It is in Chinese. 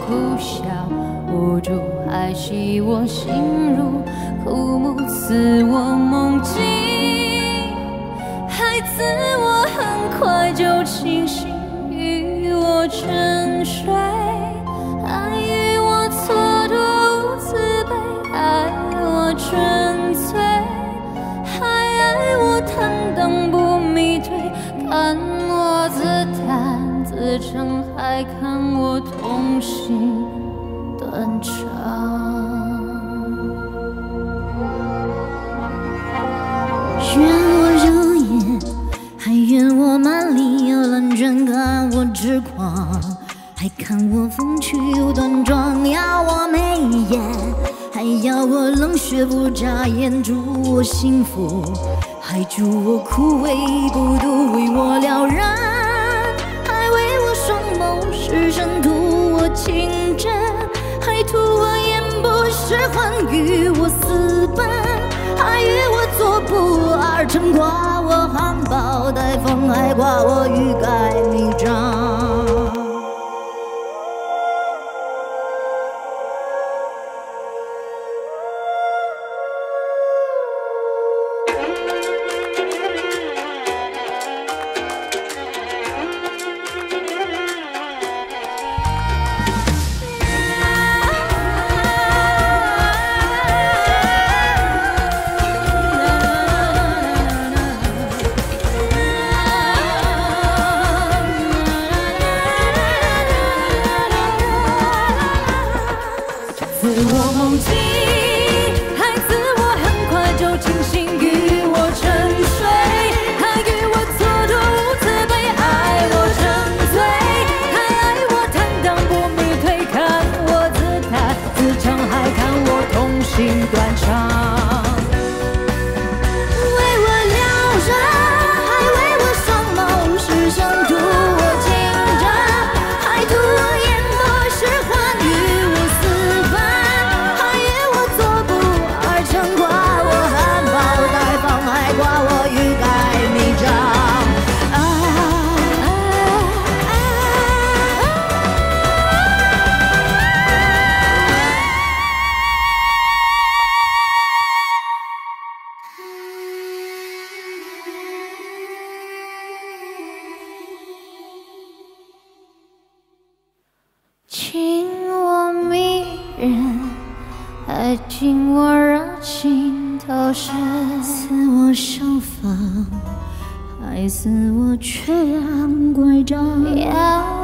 苦笑，无助还系我心如枯木，赐我梦境，孩子我很快就清醒，与我沉睡，爱与我蹉跎无慈悲，爱我纯粹，还爱我坦荡不迷退，看我自弹自唱，还看我痛心断肠。 愿我肉眼，还愿我满里有蓝卷，看我痴狂，还看我风趣又端庄，要我眉眼，还要我冷血不眨眼，祝我幸福，还祝我枯萎孤独，为我了然，还为我双眸失神，图我情真，还图我眼不识还与我私奔，还与我作不二臣，夸我含苞待放，还夸我欲盖弥彰。 赐我梦境，孩子我很快就清醒，与我沉睡，还与我蹉跎无慈悲，爱我沉醉，还爱我坦荡不迷退，看我自弹自唱，还看我痛心断肠。情我迷人，还敬我热情投身， 赐我盛放，还赐我缺氧拐杖， 要